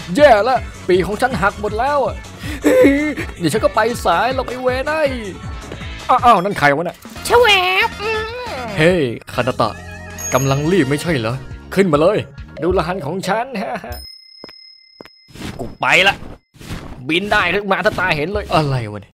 แย่ละปีของฉันหักหมดแล้วอ่ะเดี๋ยวฉันก็ไปสายหรอกไอเวได้อ้าวนั่นใครวะเนี่ยชวบเฮ้คานาตะกำลังรีบไม่ใช่เหรอขึ้นมาเลยดูละหันของฉันกูไปละบินได้ขึ้นมาถ้าตาเห็นเลยอะไรวะเนี่ย